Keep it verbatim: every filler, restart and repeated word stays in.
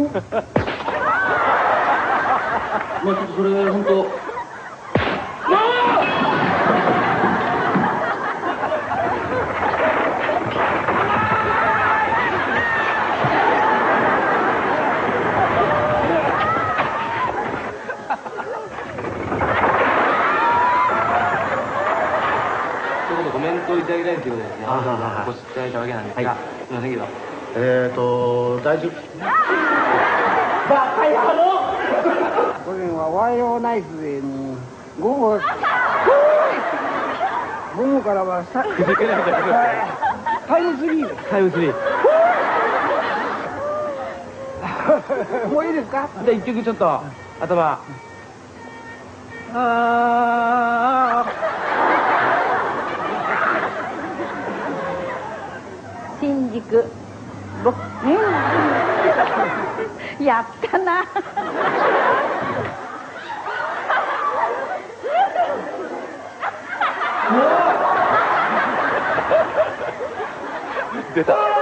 まあちょっとそれ本当。コメントをいただきたいということですね。わざわざお越しいただいたわけなんですが、すみませんけど。 えっと、大丈夫。 バカ野郎！ これはワイヤーナイフで、午後、午後からはさ、タイムスリーです。 タイムスリー。 もういいですか？ じゃあ一曲ちょっと、頭。あー。 新宿ろうんやったな出た。